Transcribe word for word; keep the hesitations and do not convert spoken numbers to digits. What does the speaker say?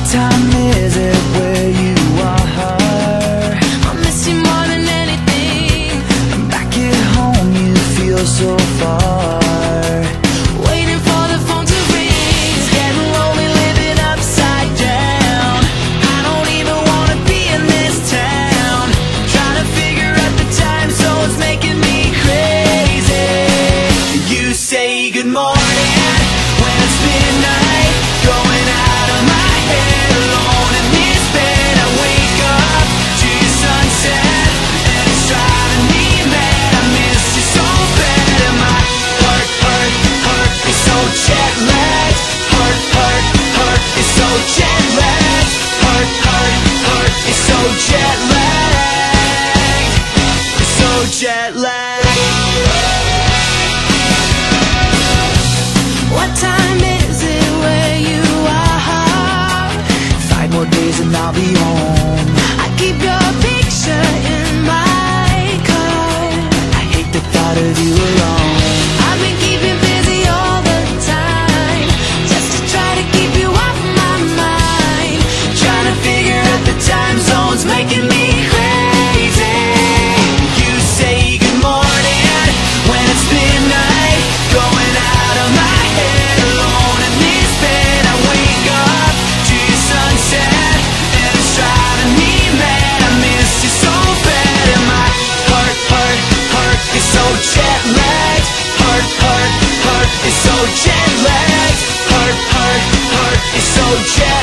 time is it where you are? I miss you more than anything. Back at home you feel so far, waiting for the phone to ring. It's getting lonely living upside down. I don't even wanna be in this town. Trying to figure out the time zones making me crazy. You say good morning when it's midnight, going out of my head alone in this bed. I wake up to your sunset and it's driving me mad. I miss you so bad and my heart, heart, heart is so jet lagged. Heart, heart, heart is so jet lagged. Heart, heart, heart is so jet lagged. It's so jet lagged. What time is it where you are? Five more days and I'll be home. I keep your picture in my car. I hate the thought of you alone. I've been keeping busy all the time, just to try to keep you off my mind. Trying to figure out the time zones making me crazy. You say good morning when it's midnight, going out of my head alone in this bed. I wake up to your sunset and it's driving me mad. I miss you so bad and my heart, heart, heart is so jet lagged. Heart, heart, heart is so jet lagged. Heart, heart, heart is so jet